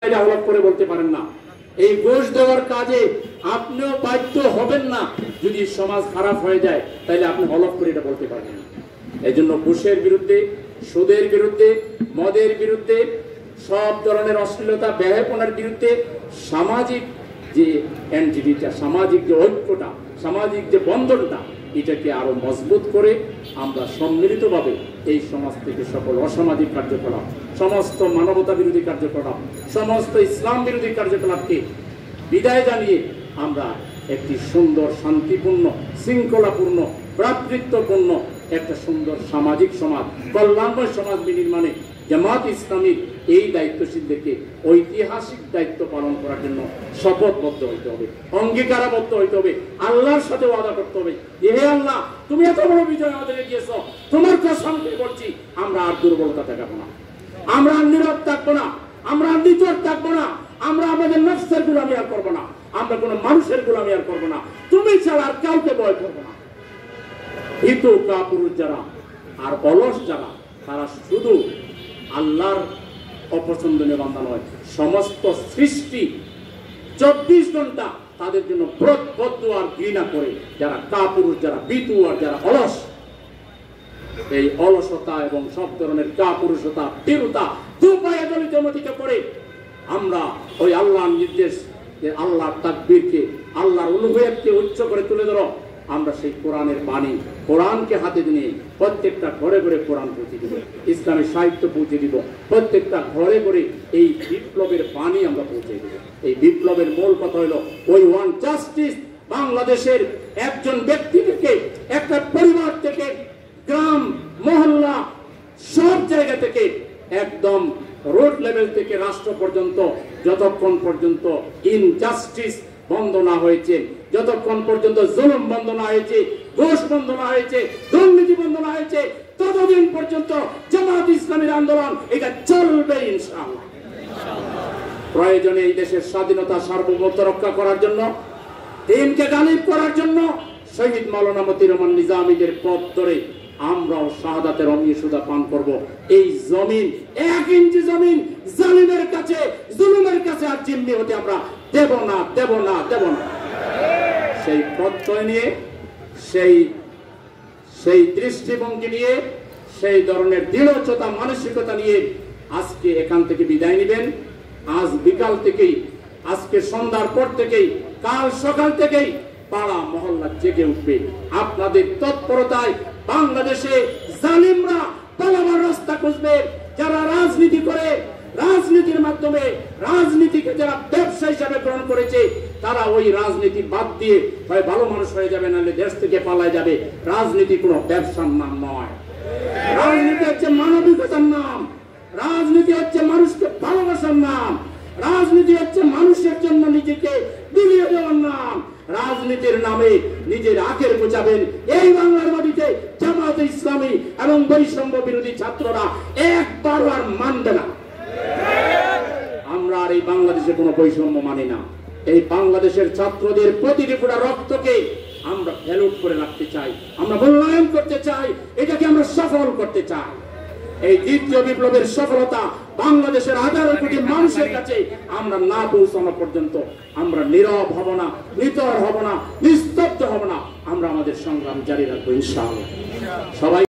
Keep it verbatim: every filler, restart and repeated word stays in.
আলাপ করে বলতে পারেন না। এই ঘুষ দেওয়ার কাজে আপনিও বাধ্য হবেন না। যদি সমাজ খারাপ হয়ে যায় তাহলে আপনি হলফ করে এটা বলতে পারবেন না। এই জন্য ঘুষের বিরুদ্ধে, সুদের বিরুদ্ধে, মদের বিরুদ্ধে, সব ধরনের অশ্লীলতা ব্যয়াপনার বিরুদ্ধে সামাজিক যে এনটিটিটা, সামাজিক যে ঐক্যটা, সামাজিক যে বন্ধনটা, এটাকে আরো মজবুত করে আমরা সম্মিলিতভাবে এই সমাজ থেকে সকল অসামাজিক কার্যকলাপ, সমস্ত মানবতা বিরোধী কার্যকলাপ, সমস্ত ইসলাম বিরোধী কার্যকলাপকে বিদায় জানিয়ে আমরা একটি সুন্দর, শান্তিপূর্ণ, শৃঙ্খলাপূর্ণ, ভ্রাতৃত্বপূর্ণ একটা সুন্দর সামাজিক সমাজ, কল্যাণময় সমাজ বিনির্মাণে জামাত ইসলামীর এই দায়িত্বশীলদেরকে ঐতিহাসিক দায়িত্ব পালন করার জন্য শপথবদ্ধ হইতে হবে, অঙ্গীকারাবদ্ধ হইতে হবে, আল্লাহর সাথে ওয়াদা করতে হবে। হে আল্লাহ, তুমি এত বড় বিজয় আমাদের দিয়েছ, তোমার কসম করছি আমরা আর দুর্বলতা দেখাবো না, আমরা আর নীরব থাকবো না, আমরা আর নিচর থাকবো না, আমরা আমাদের নফসের গোলামি আর করবো না, আমরা কোনো মানুষের গোলামি আর করবো না, তুমি ছাড়া আর কাউকে ভয় করবো না। ভীতু কাপুরুষ যারা আর অলস যারা, তারা শুধু আল্লাহর অপছন্দনীয় বান্দা নয়, সমস্ত সৃষ্টি চব্বিশ ঘন্টা তাদের জন্য বদ্ধ আর ঘৃণা করে। যারা কাপুরুষ, যারা ভীতু আর যারা অলস, এই অলসতা এবং সব ধরনের কাপুরুষতা, ভীরুতা দুপায়ে দলিত মতিকে করে আমরা ওই আল্লাহর নির্দেশ, আল্লাহর তাকবীরকে, আল্লাহর উলুহিয়তকে উচ্চ করে তুলে ধরো। আমরা সেই কোরআনের বাণী, কোরআনকে হাতে নিয়ে প্রত্যেকটা ঘরে ঘরে কোরআন পৌঁছে দিব, ইসলামী সাহিত্য পৌঁছে দিব, প্রত্যেকটা ঘরে ঘরে এই বিপ্লবের বাণী আমরা পৌঁছে দিব। এই বিপ্লবের মূল কথা হলো ওই ওয়ান জাস্টিস। বাংলাদেশের একজন ব্যক্তি থেকে, একটা পরিবার থেকে, গ্রাম মহল্লা সব জায়গা থেকে, একদম রোড লেভেল থেকে রাষ্ট্র পর্যন্ত, যতক্ষণ পর্যন্ত ইনজাস্টিস বন্ধ না হয়েছে, যতক্ষণ পর্যন্ত জুলুম বন্ধ না হয়েছে, ঘুষ বন্ধ না হয়েছে, দুর্নীতি বন্ধ না হয়েছে, ততদিন পর্যন্ত জামাত ইসলামীর আন্দোলন এটা চলবে ইনশাআল্লাহ। প্রয়োজনে এই দেশের স্বাধীনতা, সার্বভৌমত্ব রক্ষা করার জন্য, দিনকে গালিব করার জন্য শহীদ মাওলানা মতিউর রহমান নিজামীদের পথ ধরে আমরাও শাহাদাতের অমৃত সুধা পান করব। এই জমিন, এক ইঞ্চি জমিন জালিমের কাছে, জুলুমের কাছে আর জিম্মি হতে আমরা দেব না, দেব না, দেব না। সেই প্রত্যয় নিয়ে, সেই সেই দৃষ্টিভঙ্গি নিয়ে, সেই ধরনের দৃঢ়তা মানসিকতা নিয়ে আজকে এখান থেকে বিদায় নেবেন। আজ বিকাল থেকেই, আজকে সন্ধ্যার পর থেকেই, কাল সকাল থেকেই পাড়া মহল্লা জেগে উঠবে আপনাদের তৎপরতায়। বাংলাদেশে জালিমরা পালাবার রাস্তা খুঁজবে। যারা রাজনীতি করে, রাজনীতির মাধ্যমে রাজনীতিকে যারা ব্যবসা হিসাবে গ্রহণ করেছে, তারা ওই রাজনীতি বাদ দিয়ে হয় ভালো মানুষ হয়ে যাবে, নাহলে দেশ থেকে পালায় যাবে। রাজনীতি কোনো ব্যবসার নাম নয়, রাজনীতি হচ্ছে মানবিকতার নাম, রাজনীতি হচ্ছে মানুষকে ভালোবাসার নাম, রাজনীতি হচ্ছে মানুষের জন্য নিজেকে বিলিয়ে দেওয়ার নাম। রাজনীতির নামে নিজের আখের বোঝাবেন এই বাংলার মাটিতে জামাত ইসলামী এবং বৈষম্য বিরোধী ছাত্ররা একবারও আর মানবে না। আমরা আর এই বাংলাদেশে কোনো বৈষম্য মানি না। এই বাংলাদেশের ছাত্রদের প্রতিটি ফোঁটা রক্তকে আমরা ভ্যালুট করে রাখতে চাই, আমরা মূল্যায়ন করতে চাই, এটাকে আমরা সফল করতে চাই। এই দ্বিতীয় বিপ্লবের সফলতা বাংলাদেশের হাজারো কোটি মানুষের কাছে আমরা না পৌঁছানো পর্যন্ত আমরা নীরব হব না, নিতর হব না, নিস্তব্ধ হব না। আমরা আমাদের সংগ্রাম জারি রাখবো ইনশাআল্লাহ। সবাই